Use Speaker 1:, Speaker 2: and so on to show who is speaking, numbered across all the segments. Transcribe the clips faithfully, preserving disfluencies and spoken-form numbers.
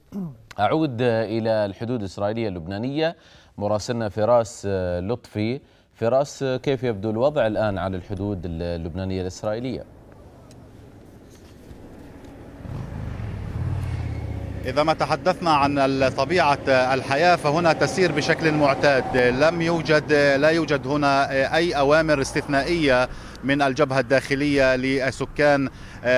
Speaker 1: أعود إلى الحدود الإسرائيلية اللبنانية، مراسلنا فراس لطفي. فراس، كيف يبدو الوضع الآن على الحدود اللبنانية الإسرائيلية؟
Speaker 2: إذا ما تحدثنا عن طبيعة الحياة فهنا تسير بشكل معتاد، لم يوجد لا يوجد هنا أي أوامر استثنائية من الجبهة الداخلية لسكان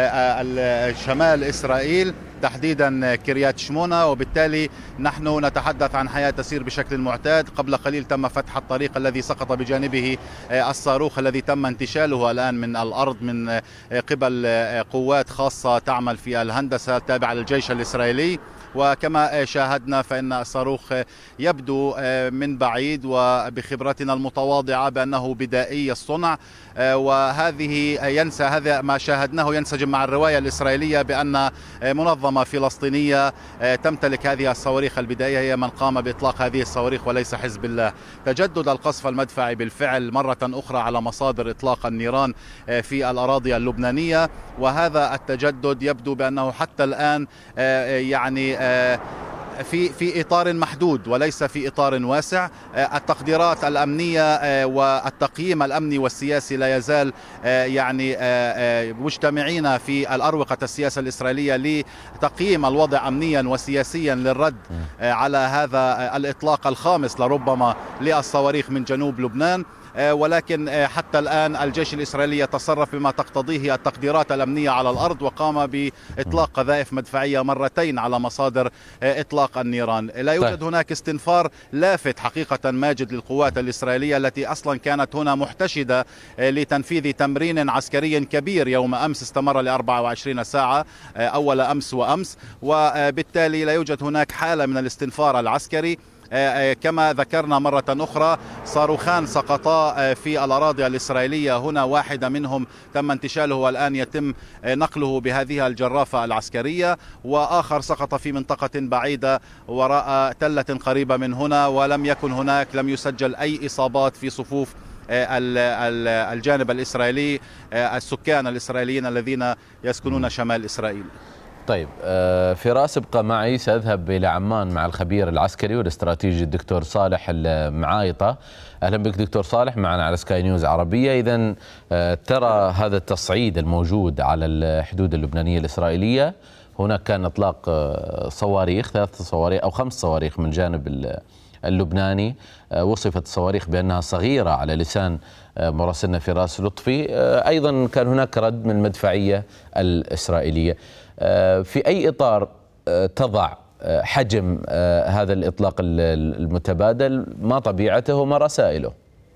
Speaker 2: شمال إسرائيل، تحديدا كريات شمونة، وبالتالي نحن نتحدث عن حياة تسير بشكل معتاد. قبل قليل تم فتح الطريق الذي سقط بجانبه الصاروخ الذي تم انتشاله الآن من الأرض من قبل قوات خاصة تعمل في الهندسة التابعة للجيش الإسرائيلي. وكما شاهدنا فإن الصاروخ يبدو من بعيد وبخبرتنا المتواضعة بأنه بدائي الصنع، وهذه ينسى هذا ما شاهدناه ينسجم مع الرواية الإسرائيلية بأن منظمة فلسطينية تمتلك هذه الصواريخ البدائية هي من قام بإطلاق هذه الصواريخ وليس حزب الله. تجدد القصف المدفعي بالفعل مرة أخرى على مصادر إطلاق النيران في الأراضي اللبنانية، وهذا التجدد يبدو بأنه حتى الآن يعني في في إطار محدود وليس في إطار واسع. التقديرات الأمنية والتقييم الأمني والسياسي لا يزال يعني مجتمعين في الأروقة السياسة الإسرائيلية لتقييم الوضع أمنيا وسياسيا للرد على هذا الإطلاق الخامس لربما للصواريخ من جنوب لبنان. ولكن حتى الآن الجيش الإسرائيلي يتصرف بما تقتضيه التقديرات الأمنية على الأرض، وقام بإطلاق قذائف مدفعية مرتين على مصادر إطلاق النيران. لا يوجد هناك استنفار لافت حقيقة ماجد للقوات الإسرائيلية التي أصلا كانت هنا محتشدة لتنفيذ تمرين عسكري كبير يوم أمس استمر لأربع وعشرين ساعة أول أمس وأمس، وبالتالي لا يوجد هناك حالة من الاستنفار العسكري. كما ذكرنا مرة أخرى صاروخان سقطا في الأراضي الإسرائيلية هنا، واحدة منهم تم انتشاله والآن يتم نقله بهذه الجرافة العسكرية، وآخر سقط في منطقة بعيدة وراء تلة قريبة من هنا، ولم يكن هناك لم يسجل أي إصابات في صفوف الجانب الإسرائيلي، السكان الإسرائيليين الذين يسكنون شمال إسرائيل.
Speaker 1: طيب فراس، ابقى معي، سأذهب إلى عمان مع الخبير العسكري والاستراتيجي الدكتور صالح المعايطة. أهلا بك دكتور صالح معنا على سكاي نيوز عربية. إذن ترى هذا التصعيد الموجود على الحدود اللبنانية الإسرائيلية، هناك كان إطلاق صواريخ، ثلاث صواريخ أو خمس صواريخ من جانب اللبناني، وصفت الصواريخ بأنها صغيرة على لسان مراسلنا فراس لطفي. أيضا كان هناك رد من المدفعية الإسرائيلية. في أي إطار تضع حجم هذا الإطلاق المتبادل؟ ما طبيعته وما رسائله؟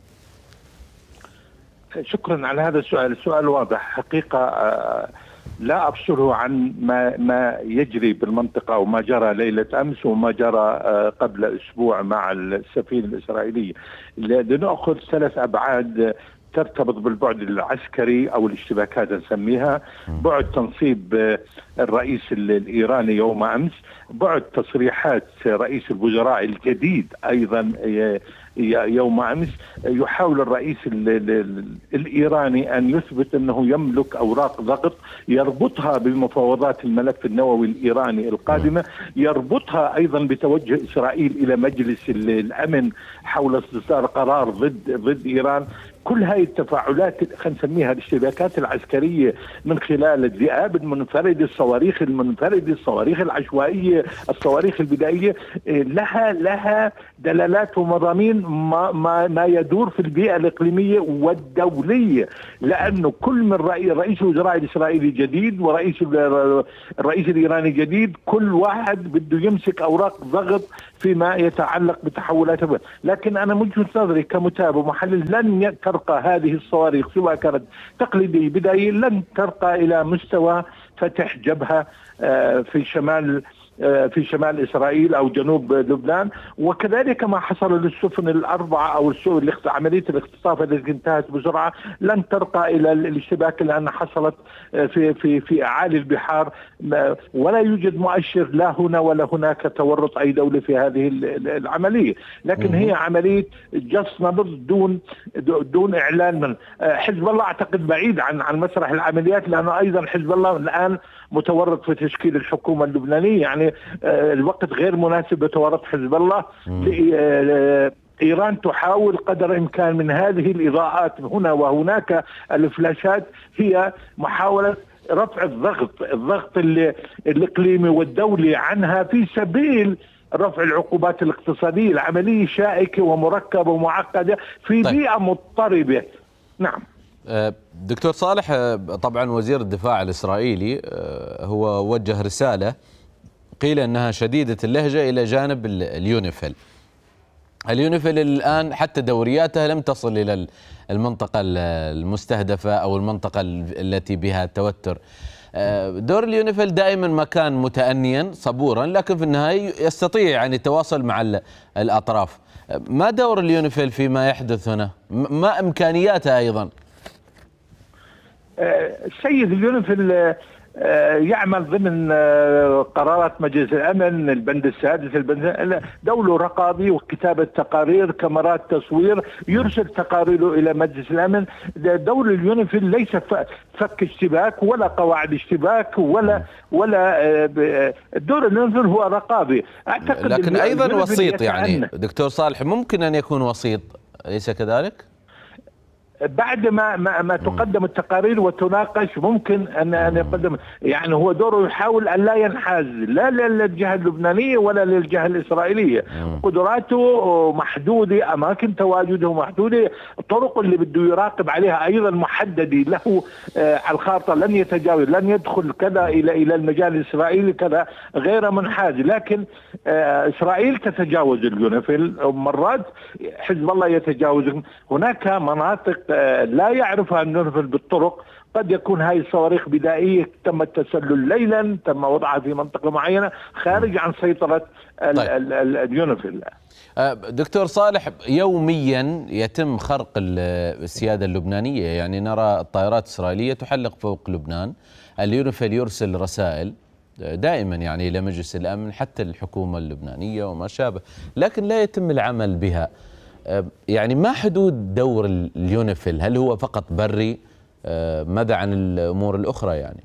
Speaker 3: شكرا على هذا السؤال. السؤال واضح حقيقة، لا أفصله عن ما ما يجري بالمنطقة وما جرى ليلة أمس وما جرى قبل أسبوع مع السفينة الإسرائيلية. لنأخذ ثلاث أبعاد ترتبط بالبعد العسكري أو الاشتباكات نسميها: بعد تنصيب الرئيس الإيراني يوم أمس، بعد تصريحات رئيس الوزراء الجديد أيضا يوم أمس. يحاول الرئيس الإيراني أن يثبت أنه يملك أوراق ضغط يربطها بمفاوضات الملف النووي الإيراني القادمة، يربطها أيضا بتوجه إسرائيل إلى مجلس الأمن حول استصدار قرار ضد ضد إيران. كل هذه التفاعلات خلينا نسميها الاشتباكات العسكرية من خلال الذئاب المنفردة، الصواريخ المنفردة، الصواريخ العشوائية، الصواريخ البدائية، لها لها دلالات ومضامين ما, ما, ما يدور في البيئة الإقليمية والدولية. لأنه كل من رئيس, رئيس الوزراء الإسرائيلي جديد ورئيس الرئيس الإيراني جديد، كل واحد بده يمسك أوراق ضغط فيما يتعلق بتحولات. لكن أنا من وجهة نظري كمتابع ومحلل لن ترقى هذه الصواريخ سواء كانت تقليدية بدائية، لن ترقى إلى مستوى فتح جبهة في شمال في شمال إسرائيل أو جنوب لبنان. وكذلك ما حصل للسفن الأربعة أو عملية الاختطاف التي انتهت بسرعة لن ترقى إلى الاشتباك لأن حصلت في في في أعالي البحار، ولا يوجد مؤشر لا هنا ولا هناك تورط أي دولة في هذه العملية. لكن هي عملية جس نبض دون دون إعلان. من حزب الله أعتقد بعيد عن عن مسرح العمليات، لأنه أيضا حزب الله الآن متورط في تشكيل الحكومة اللبنانية. يعني الوقت غير مناسب لتورط حزب الله. إيران تحاول قدر الإمكان من هذه الإضاءات هنا وهناك الفلاشات، هي محاولة رفع الضغط الضغط الإقليمي والدولي عنها في سبيل رفع العقوبات الاقتصادية. العملية شائكة ومركبة ومعقدة في طيب. بيئة مضطربة. نعم
Speaker 1: دكتور صالح، طبعا وزير الدفاع الإسرائيلي هو وجه رسالة قيل أنها شديدة اللهجة إلى جانب اليونيفيل. اليونيفيل الآن حتى دورياتها لم تصل إلى المنطقة المستهدفة أو المنطقة التي بها التوتر. دور اليونيفيل دائما ما كان متأنيا صبورا، لكن في النهاية يستطيع أن يتواصل مع الأطراف. ما دور اليونيفيل فيما يحدث هنا؟ ما إمكانياتها أيضا؟
Speaker 3: السيد اليونيفيل يعمل ضمن قرارات مجلس الأمن، البند السادس، البند دوله رقابي وكتابة تقارير، كاميرات تصوير، يرسل تقاريره إلى مجلس الأمن. دور اليونيفيل ليس فك اشتباك ولا قواعد اشتباك ولا ولا دور اليونيفيل هو رقابي.
Speaker 1: أعتقد لكن أيضا وسيط، يعني دكتور صالح ممكن أن يكون وسيط، أليس كذلك؟
Speaker 3: بعد ما ما, ما تقدم التقارير وتناقش ممكن ان ان يقدم، يعني هو دوره يحاول ان لا ينحاز لا للجهه اللبنانيه ولا للجهه الاسرائيليه. قدراته محدوده، اماكن تواجده محدوده، الطرق اللي بده يراقب عليها ايضا محدده له على الخارطه، لن يتجاوز، لن يدخل كذا الى الى المجال الاسرائيلي كذا، غير منحاز. لكن اسرائيل تتجاوز اليونيفيل مرات، حزب الله يتجاوز. هناك مناطق لا يعرفها اليونيفيل بالطرق، قد يكون هاي الصواريخ بدائية تم التسلل ليلا، تم وضعها في منطقة معينة خارج عن سيطرة طيب. اليونيفيل.
Speaker 1: دكتور صالح، يوميا يتم خرق السيادة اللبنانية، يعني نرى الطائرات الإسرائيلية تحلق فوق لبنان، اليونيفيل يرسل رسائل دائما يعني إلى مجلس الأمن حتى الحكومة اللبنانية وما شابه، لكن لا يتم العمل بها. يعني ما حدود دور اليونيفيل؟ هل هو فقط بري؟ ماذا عن الأمور الأخرى يعني؟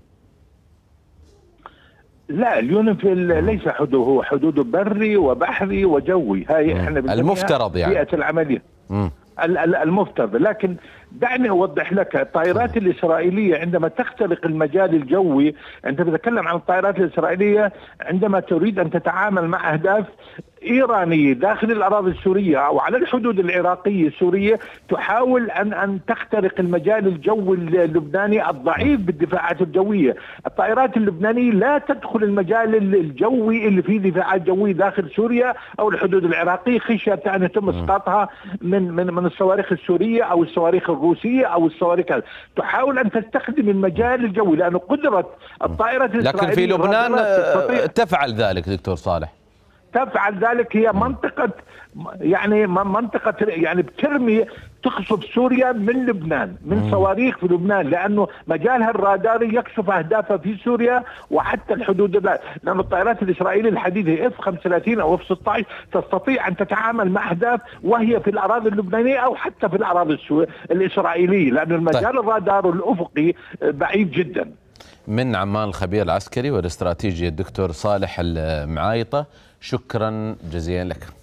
Speaker 3: لا، اليونيفيل ليس حدوده، هو حدوده بري وبحري وجوي. هاي احنا
Speaker 1: المفترض يعني
Speaker 3: بيئة العملية مم. المفترض. لكن دعني أوضح لك، الطائرات الإسرائيلية عندما تخترق المجال الجوي، أنت بتتكلم عن الطائرات الإسرائيلية عندما تريد أن تتعامل مع أهداف إيرانية داخل الأراضي السورية أو على الحدود العراقية السورية، تحاول أن أن تخترق المجال الجوي اللبناني الضعيف بالدفاعات الجوية. الطائرات اللبنانية لا تدخل المجال الجوي اللي فيه دفاعات جوية داخل سوريا أو الحدود العراقية، خشية أن يتم إسقاطها من من من الصواريخ السورية أو الصواريخ الروسية أو الصواريخ. تحاول أن تستخدم المجال الجوي لأنه قدرة الطائرات الإسرائيلية.
Speaker 1: لكن في لبنان تفعل ذلك دكتور صالح؟
Speaker 3: تفعل ذلك. هي منطقة يعني منطقة يعني بترمي تقصف سوريا من لبنان، من صواريخ في لبنان، لأنه مجالها الراداري يكشف أهدافها في سوريا وحتى الحدود، لأن الطائرات الإسرائيلية الحديثة إف خمسة وثلاثين أو إف ستة عشر تستطيع أن تتعامل مع أهداف وهي في الأراضي اللبنانية أو حتى في الأراضي الإسرائيلية، لأن المجال طيب. الرادار الأفقي بعيد جدا.
Speaker 1: من عمان الخبير العسكري والاستراتيجي الدكتور صالح المعايطة، شكرا جزيلا لك.